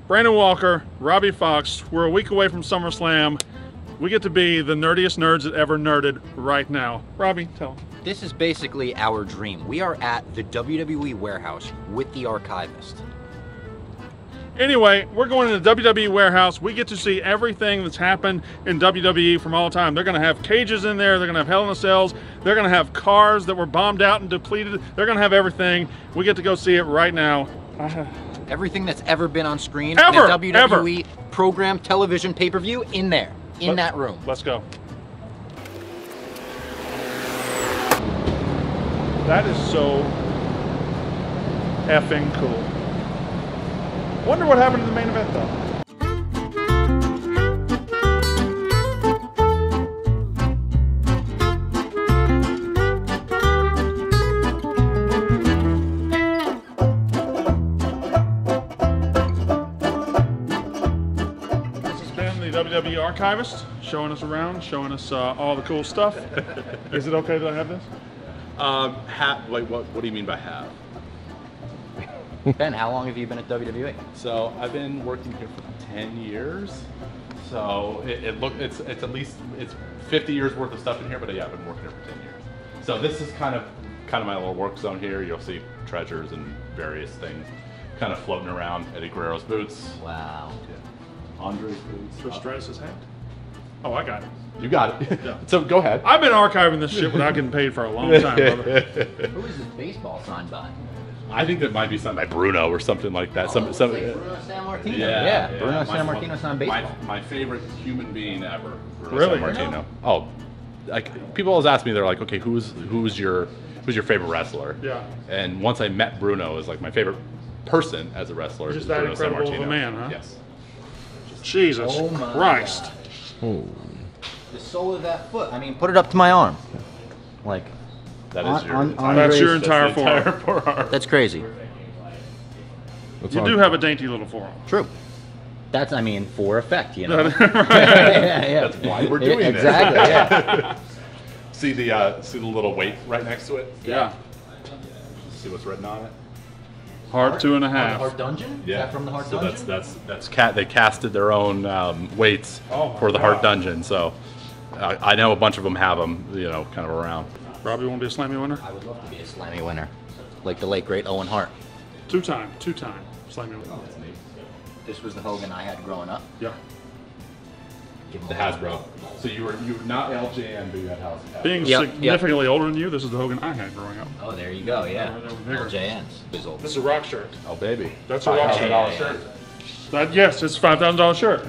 Brandon Walker, Robbie Fox, we're a week away from SummerSlam. We get to be the nerdiest nerds that ever nerded right now. Robbie, tell them. This is basically our dream. We are at the WWE warehouse with the archivist. Anyway, we're going to the WWE warehouse. We get to see everything that's happened in WWE from all time. They're going to have cages in there. They're going to have Hell in a Cells. They're going to have cars that were bombed out and depleted. They're going to have everything. We get to go see it right now. Everything that's ever been on screen Ever, in a WWE program, television, pay-per-view, in there, in that room. Let's go. That is so effing cool. Wonder what happened in the main event though. WWE archivist showing us around, showing us all the cool stuff. Is it okay that I have this? Like what do you mean by have? Ben, how long have you been at WWE? So I've been working here for 10 years. So it's at least it's 50 years worth of stuff in here, but yeah, I've been working here for 10 years. So this is kind of my little work zone here. You'll see treasures and various things kind of floating around. Eddie Guerrero's boots. Wow. Yeah. Andre's boots. Trish Stratus' hat? Oh, I got it. You got it. Yeah. So go ahead. I've been archiving this shit without getting paid for a long time, brother. Who is this baseball signed by? I think that might be signed by Bruno or something like that. It's like Bruno Sammartino. Yeah. Bruno Sammartino signed baseball. My favorite human being ever. Bruno Really? Sammartino. Oh, like people always ask me, they're like, okay, who's your favorite wrestler? Yeah. And once I met Bruno, as like my favorite person as a wrestler. Just is that Bruno incredible of a Sammartino. man, huh? Yes. Jesus Oh my Christ. God. The sole of that foot. I mean, put it up to my arm. Like, That is your That's your entire that's the forearm. forearm. that's crazy. You do have a dainty little forearm. True. That's, I mean, for effect, you know. Right. yeah. That's why we're doing this. Exactly, yeah. See the little weight right next to it? Yeah. See what's written on it? Heart 2.5. The Heart Dungeon? Is that from the Heart so Dungeon? that's they casted their own weights Oh my for the Heart God. Dungeon. So I know a bunch of them have them, kind of around. Robbie want to be a Slammy winner? I would love to be a Slammy winner. Like the late, great Owen Hart. Two-time Slammy winner. This was the Hogan I had growing up. Yeah. The Hasbro. So you were not LJN, but you had Hasbro. Being Yep, significantly older than you, this is the Hogan I had growing up. Oh, there you go, yeah. They were bigger. LJN's. This is a rock shirt. Oh baby. That's a rock $5,000 shirt. shirt. Yes, it's a $5,000 shirt.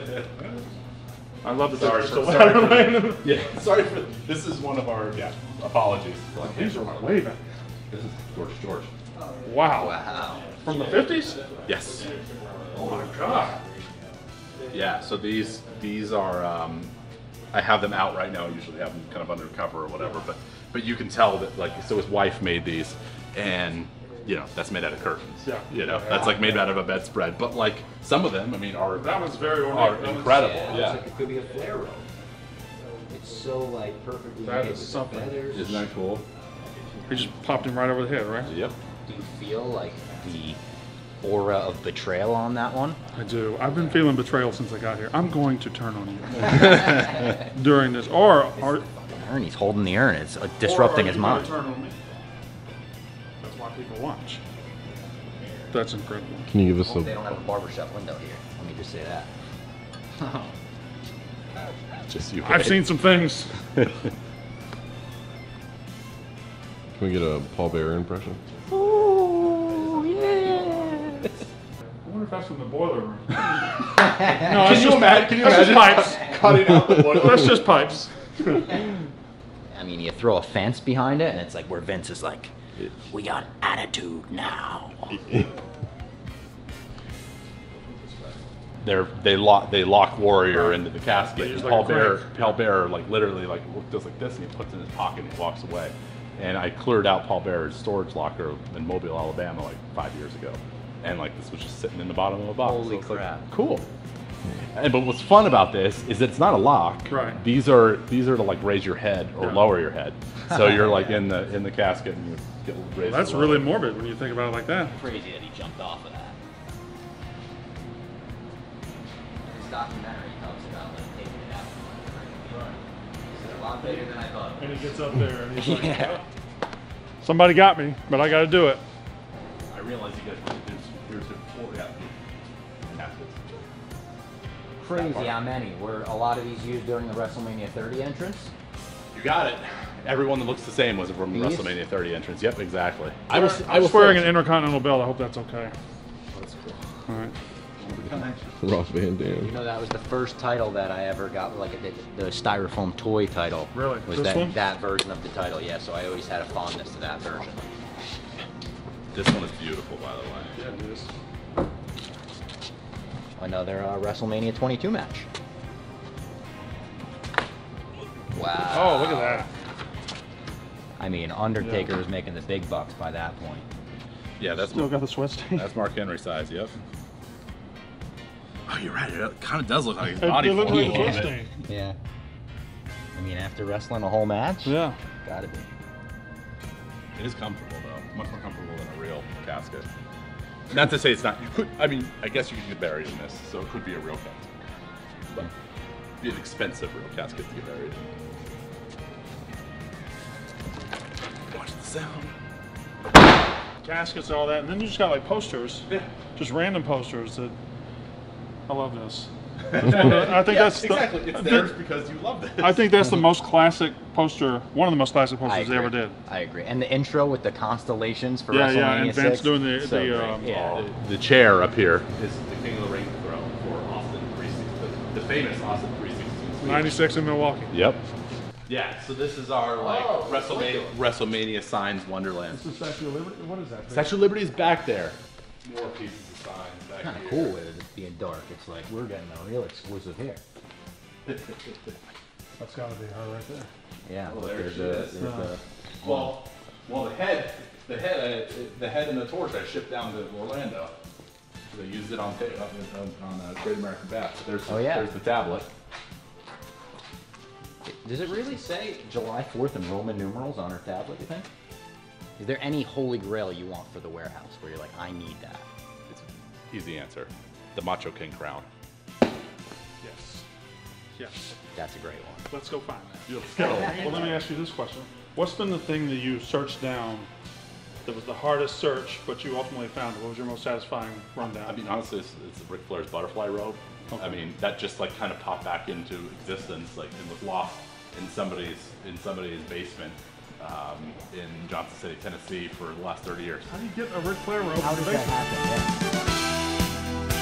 I love the Sorry, pictures. sorry. Yeah, sorry for this is one of our apologies. These are way back. This is George. Wow. Wow. From the 50s? Yes. Oh my God. Yeah. So these are I have them out right now. I usually have them kind of undercover or whatever, but you can tell that so his wife made these, and that's made out of curtains. Yeah. That's like made out of a bedspread. But like some of them, I mean, are That was very ornate. are That was- incredible. It's Yeah. like it could be a flare robe. It's so like perfectly That made is with something. the feathers. Isn't that cool? He just popped him right over the head, right? Yep. Do you feel like the aura of betrayal on that one? I do. I've been feeling betrayal since I got here. I'm going to turn on you during this. Or Urn, he's holding the urn. It's disrupting his mind. Turn on me. That's why people watch. That's incredible. Can you give us They a don't have a barbershop window here. Let me just say that. Just you. I've seen some things. can we get a Paul Bearer impression? I wonder if that's from the boiler room. No, Can you imagine? That's just pipes. Cutting out the boiler? That's just pipes. I mean, you throw a fence behind it, and it's like where Vince is like, "We got attitude now." They lock Warrior into the casket. He's And like Paul a Bearer, crank. Paul Bearer, literally does like this, and he puts it in his pocket and he walks away. And I cleared out Paul Bearer's storage locker in Mobile, Alabama, like 5 years ago, and like this was just sitting in the bottom of a box. Holy So it's like, crap. cool. But what's fun about this is that it's not a lock. Right. These are to like raise your head or Yeah. lower your head. So you're like in the casket and you get raised. That's or really lowered. morbid when you think about it like that. Crazy that he jumped off of that. documentary talks about like taking it out. It's a lot bigger than I thought. And he gets up there and he's like, Yeah. "Oh, somebody got me, but I got to do it." I realize you guys want to do here's the four caskets. Crazy how many. Were a lot of these used during the WrestleMania 30 entrance? You got it. Everyone that looks the same was from These? WrestleMania 30 entrance. Yep, exactly. I was wearing an Intercontinental belt. I hope that's okay. That's cool. All right. Ross Van Dam. You know, that was the first title that I ever got, like the styrofoam toy title. Really? Was This one? that version of the title? Yeah. So I always had a fondness to that version. This one is beautiful, by the way. Yeah, it is. Another WrestleMania 22 match. Wow. Oh, look at that. I mean, Undertaker was making the big bucks by that point. Yeah, that's Still got the sweat stain. that's Mark Henry size. Yep. Oh, you're right. It kind of does look like his It body. looks like a folds. sweat stain. Yeah. I mean, after wrestling a whole match, Yeah. gotta be. It is comfortable though, much more comfortable than a real casket. Not to say it's not. You could. I mean, I guess you could get buried in this, so it could be a real casket, but it'd be an expensive real casket to get buried in. Watch the sound. Caskets and all that, and then you just got like posters. Yeah. Just random posters that. I love this. I think that's the, exactly. It's theirs because you love this. I think that's the most classic poster, one of the most classic I posters they ever agree. did. I agree. And the intro with the constellations for Yeah, WrestleMania yeah, and Vince 6, doing the- so the, great. yeah. The chair up here is the King of the Ring throne for Austin 316, the famous Austin 316. 96 in Milwaukee. Yep. Yeah, so this is our like Oh, WrestleMania signs Wonderland. This is Statue of Liberty. What is that? Statue of Liberty is back there. More pieces of signs back Kind of here. cool with it being dark. It's like we're getting a real exclusive here. That's got to be her right there. Yeah. Oh, look, there there's she a, is. there's a- Well, the head and the torch I shipped down to Orlando. So they used it on Great American Bash. Oh, yeah. There's the tablet. Does it really say July 4th in Roman numerals on her tablet, you think? Is there any holy grail you want for the warehouse where you're like, I need that? It's an easy answer. The Macho King crown. Yes. Yes. That's a great one. Let's go find that. Well, let me ask you this question. What's been the thing that you searched down that was the hardest search, but you ultimately found it? What was your most satisfying rundown? I mean, honestly, it's Ric Flair's butterfly robe. Okay. I mean, that just like kind of popped back into existence, like it was lost in somebody's basement in Johnson City, Tennessee, for the last 30 years. How do you get a Ric Flair robe? How in does the that basement? happen? Yeah.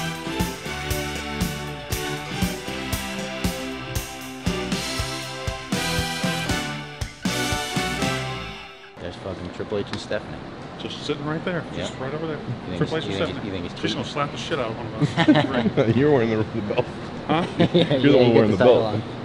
There's fucking Triple H and Stephanie. Just sitting right there. Yeah. Just right over there. think Triple he's- H you and think- you think Stephanie. he's She's gonna cheating? slap the shit out of one of us. You're wearing the belt. Huh? Yeah, You're the one you wearing get the title belt. on.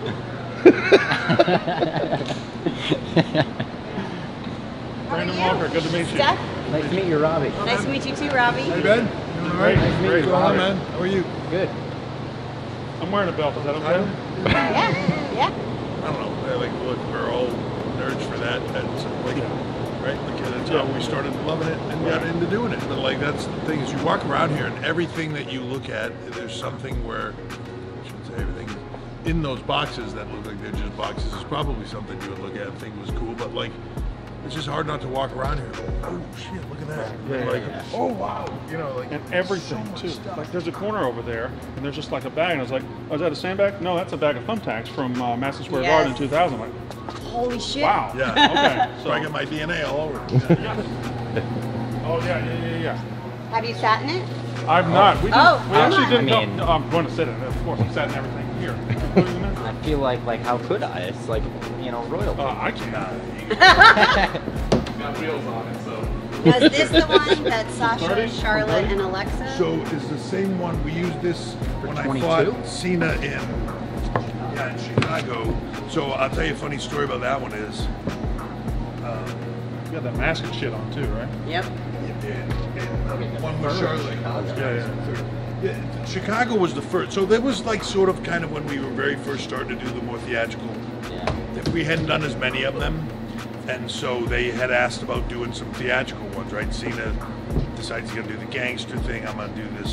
Brandon Walker, good to meet you. Steph, Nice to meet you, Robbie. nice to meet you too, Robbie. Hey Ben, you all right? Nice to meet Great. you, What's Robbie. going on, man? How are you? Good. I'm wearing a belt. Is that okay? Yeah, yeah. I don't know. Like, look, we're all nerds for that. That's like, right? Like, that's how we started loving it and got into doing it. But like, that's the thing is, you walk around here and everything that you look at, there's something where I shouldn't say everything in those boxes that look like they're just boxes is probably something you would look at and think was cool. But like, it's just hard not to walk around here and go, oh shit, look at that. Yeah, like, yeah. oh wow, you know, like And everything so much too. stuff. Like there's a corner over there, and there's just like a bag, and I was like, "Oh, is that a sandbag?" No, that's a bag of thumbtacks from Madison Square Yes. Garden in 2000. Like, Holy shit. wow. Yeah. Okay. So I get my DNA all over it. Oh yeah. Have you sat in it? I've not. We, Oh, we actually come didn't. on. I mean- No, I'm going to sit in it. Of course, I'm sat in everything here. including the men's room. I feel like how could I? It's like, you know, royalty. I can't. Got wheels on it, so. Now, is this the one that Sasha, Starting? Charlotte, and Alexa? So is the same one we used this when I 22? fought Cena in Chicago. So I'll tell you a funny story about that one is You got that mask and shit on too, right? Yep. one with Charlotte. Yeah. Yeah, Chicago was the first. So that was like sort of kind of when we were very first starting to do the more theatrical. Yeah. We hadn't done as many of them, and so they had asked about doing some theatrical ones, right? Cena decides he's gonna do the gangster thing. I'm gonna do this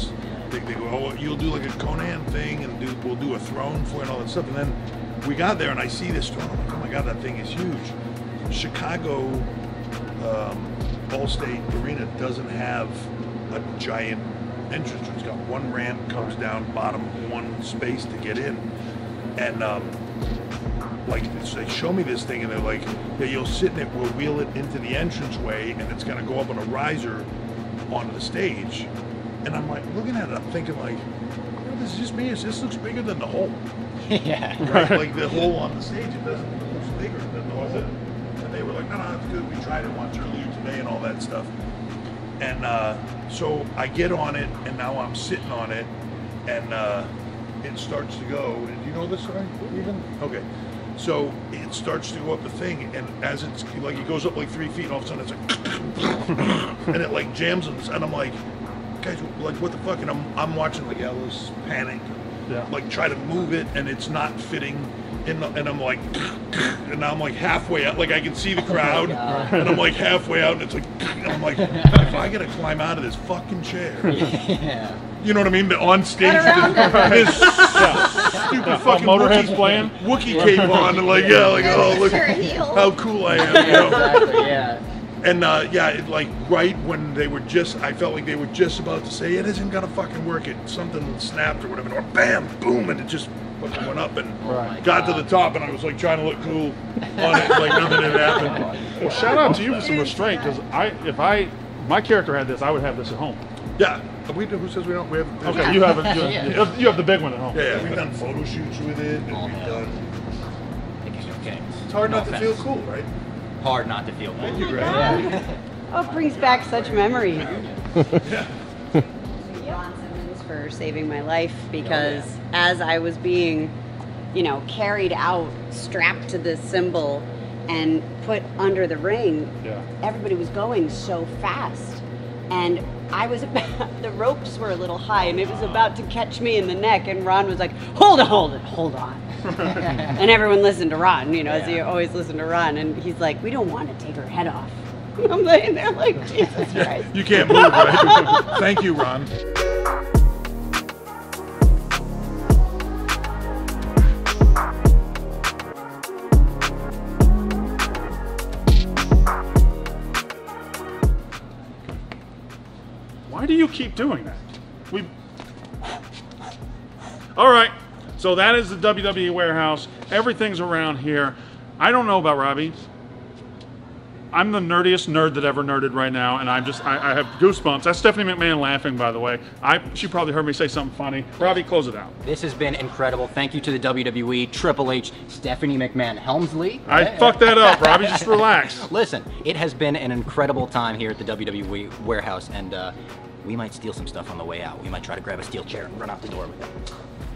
They go, oh, you'll do like a Conan thing, and we'll do a throne for it and all that stuff. And then we got there, and I see this throne. I'm like, oh my god, that thing is huge. Chicago Allstate Arena doesn't have a giant entrance. It's got one ramp, comes down, bottom one space to get in, and like they show me this thing, and they're like, yeah, you'll sit in it, we'll wheel it into the entranceway, and it's gonna go up on a riser onto the stage. And I'm like looking at it, I'm thinking like, this is just me. This looks bigger than the hole. Yeah. Right? Like the hole on the stage, it looks bigger than the hole. And they were like, no, it's good. We tried it once earlier today and all that stuff. And so I get on it, and now I'm sitting on it, and it starts to go. Do you know this story even? Okay. So it starts to go up the thing, and as it's like, it goes up like 3 feet, and all of a sudden it's like, and it like jams, and I'm like, guys, like, what the fuck? And I'm watching like Ellis panic, like try to move it, and it's not fitting in the, and I'm like, and now I'm like halfway out, like I can see the crowd, and I'm like halfway out, and it's like, and I'm like, if I gotta climb out of this fucking chair, you know what I mean? But on stage, this stupid fucking Motorhead's playing Wookiee cape on, and like, oh, look how cool I am, you know? Exactly, yeah. And it, like right when they were just, I felt like they were just about to say it isn't gonna fucking work. It something snapped or whatever, or bam, boom, and it just fucking went up and got to the top. And I was like trying to look cool on it, like nothing had happened. Well, shout out to you for some restraint, because if my character had this, I would have this at home. Yeah, who says we don't? We have. Okay, you have it. You have the big one at home. Yeah, we've done photo shoots with it, and we've done. It's hard not to feel cool, right? Hard not to feel cool. Thank you, Greg. Oh, it brings back such memories. Ron Simmons for saving my life, because as I was being, carried out, strapped to this cymbal, and put under the ring, everybody was going so fast, and I was about, the ropes were a little high, and it was about to catch me in the neck, and Ron was like, hold on. And everyone listened to Ron, as you always listen to Ron, and he's like, we don't want to take her head off. I'm laying there like, Jesus Christ. You can't move, right? Thank you, Ron. Why do you keep doing that? All right, so that is the WWE warehouse. Everything's around here. I don't know about Robbie. I'm the nerdiest nerd that ever nerded right now, and I have goosebumps. That's Stephanie McMahon laughing, by the way. She probably heard me say something funny. Robbie, close it out. This has been incredible. Thank you to the WWE, Triple H, Stephanie McMahon, Helmsley. I fucked that up, Robbie. Just relax. Listen, it has been an incredible time here at the WWE warehouse, and we might steal some stuff on the way out. We might try to grab a steel chair and run out the door with it.